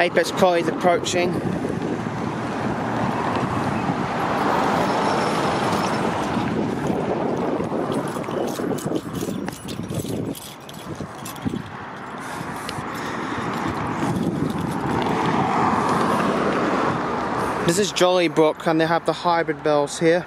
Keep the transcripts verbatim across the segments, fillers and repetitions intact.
Apex Collie is approaching. This is Donnybrook and they have the hybrid bells here.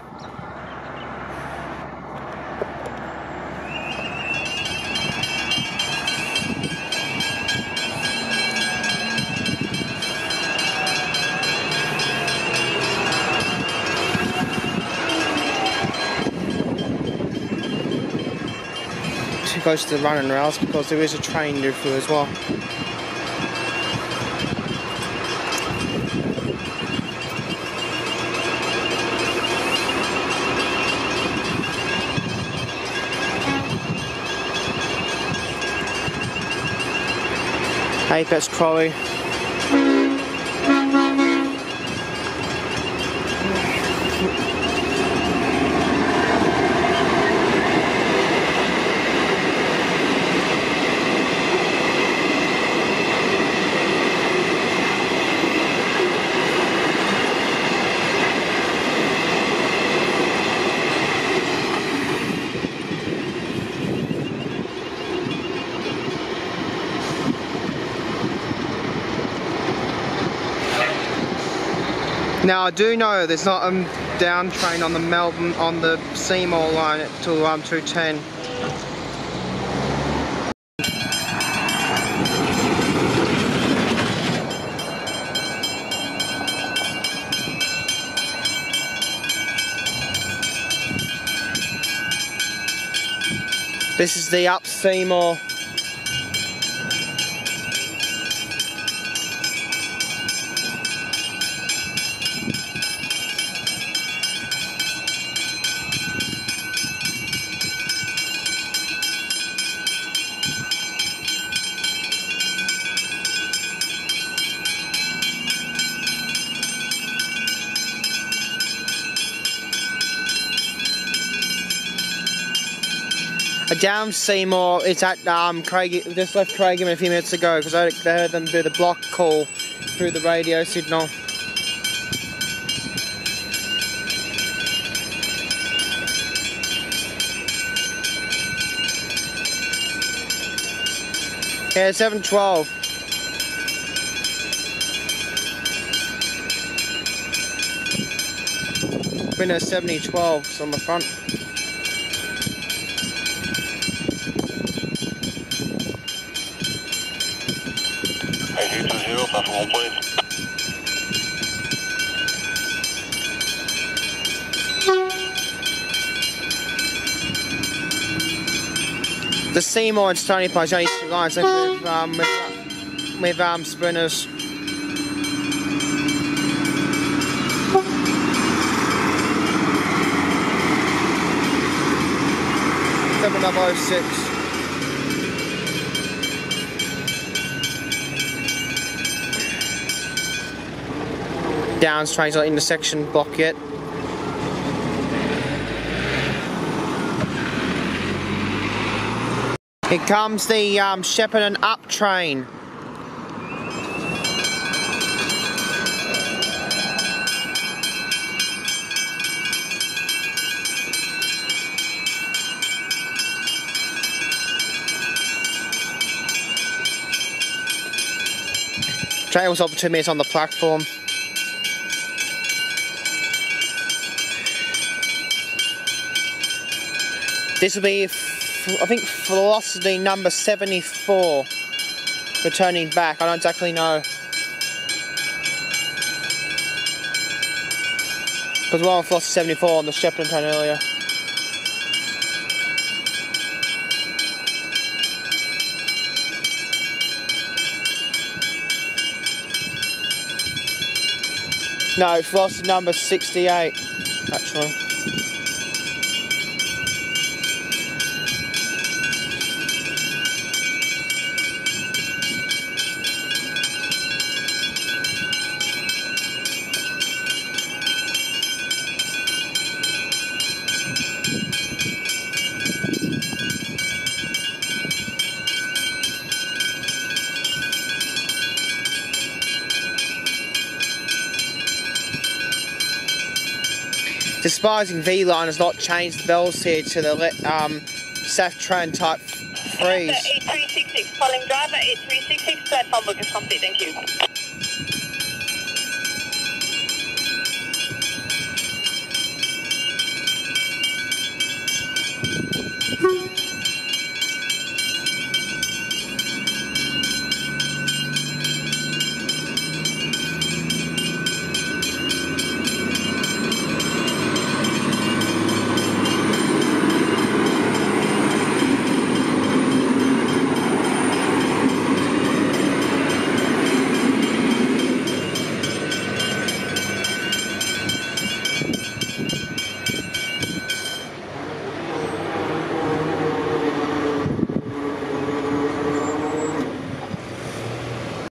Too close to the running rails because there is a train near through as well. Apex Collie. Now I do know there's not a down train on the Melbourne on the Seymour line till um, two ten. This is the up Seymour. Down Seymour, it's at um, Craig, just left Craigham a few minutes ago because I heard them do the block call through the radio signal. Yeah, seven twelve. Window seventy twelve on the front. The Seymour and Stony Point only two lines left with, um, with, with um, sprinters. seven double oh six. Downs train's not in the section block yet. Here comes the um, Shepparton up train. Train was over two minutes on the platform. This will be, I think, velocity number seventy-four, returning back. I don't exactly know. Because we were on velocity seventy-four on the Shepparton train earlier. No, velocity number sixty-eight, actually. Despising V-line has not changed the bells here to the um, Saftran type freeze. eight three six six, calling driver eight three six six, platform book is complete, thank you.